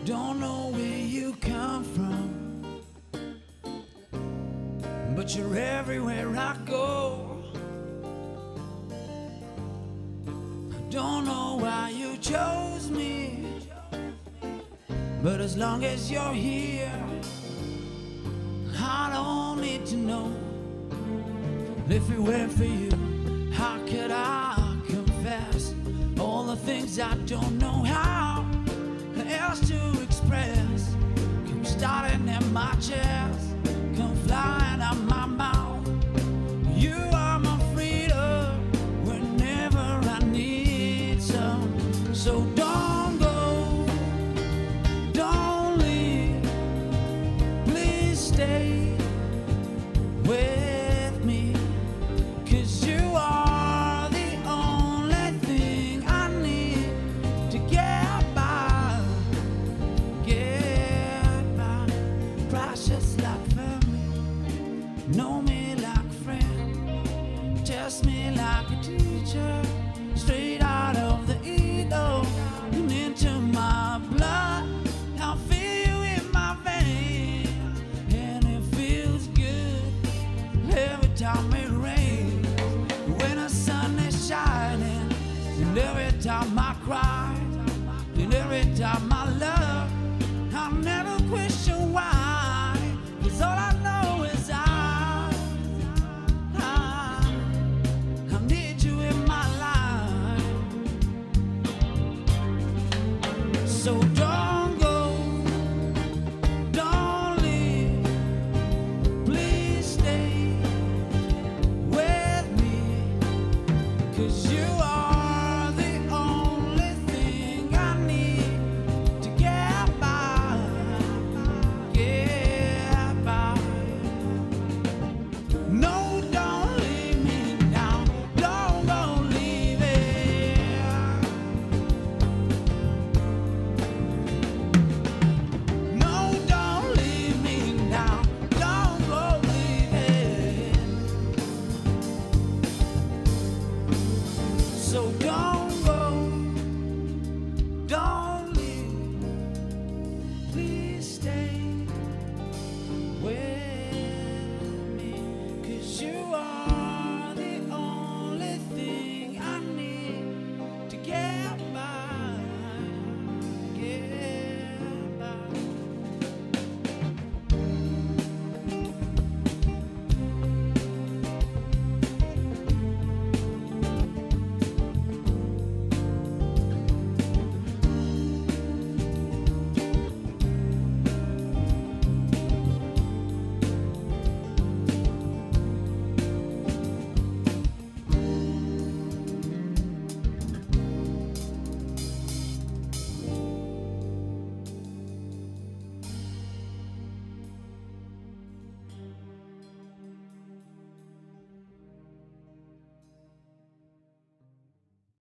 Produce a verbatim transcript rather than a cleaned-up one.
don't know where you come from, but you're everywhere I go. I don't know why you chose me, but as long as you're here, I don't need to know. If it weren't for you, how could I confess all the things I don't know how else to express? Come starting in my chest, come flying out my mouth. You are my freedom whenever I need some. So don't go, don't leave, please stay with me, 'cause you are the only thing I need to get by, get by. Precious like family, know me like a friend, test me like a teacher, straight out of the ego and into my blood. I feel you in my veins, and it feels good every time it rains, when the sun is shining, and every time I cry, and every time I love, I'll never question why, 'cause all I know is I, I, I need you in my life. So don't